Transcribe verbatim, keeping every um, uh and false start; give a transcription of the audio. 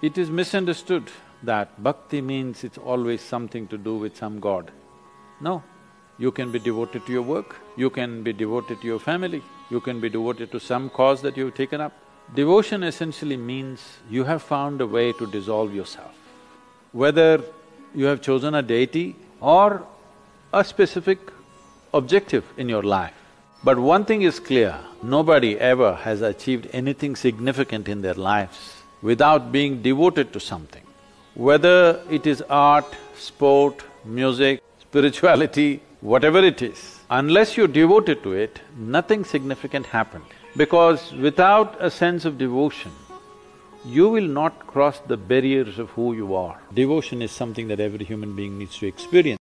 It is misunderstood that bhakti means it's always something to do with some god. No, you can be devoted to your work, you can be devoted to your family, you can be devoted to some cause that you've taken up. Devotion essentially means you have found a way to dissolve yourself. Whether you have chosen a deity or a specific objective in your life. But one thing is clear, nobody ever has achieved anything significant in their lives without being devoted to something. Whether it is art, sport, music, spirituality, whatever it is, unless you're devoted to it, nothing significant happened. Because without a sense of devotion, you will not cross the barriers of who you are. Devotion is something that every human being needs to experience.